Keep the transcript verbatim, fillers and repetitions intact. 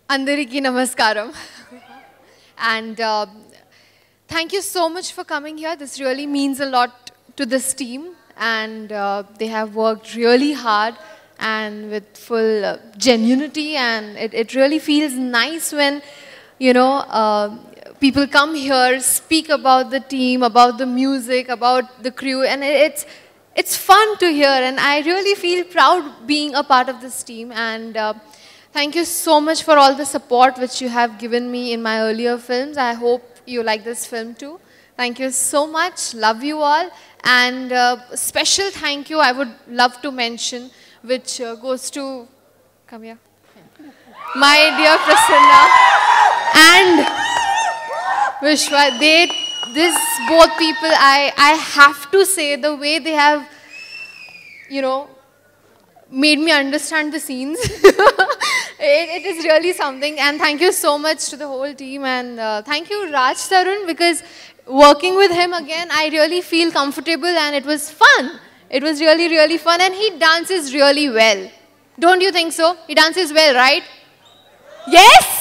Andariki Namaskaram. And uh, thank you so much for coming here. This really means a lot to this team. And uh, they have worked really hard and with full uh, genuinity. And it, it really feels nice when, you know, uh, people come here, speak about the team, about the music, about the crew. And it, it's, it's fun to hear. And I really feel proud being a part of this team. And uh, thank you so much for all the support which you have given me in my earlier films. I hope you like this film too. Thank you so much. Love you all. And uh, special thank you I would love to mention, which uh, goes to, come here, my dear Prasanna and Vishwa. They, this both people, I, I have to say, the way they have, you know, made me understand the scenes. it, it is really something. And thank you so much to the whole team. And uh, thank you, Raj Tarun, because working with him again, I really feel comfortable and it was fun. It was really, really fun. And he dances really well. Don't you think so? He dances well, right? Yes?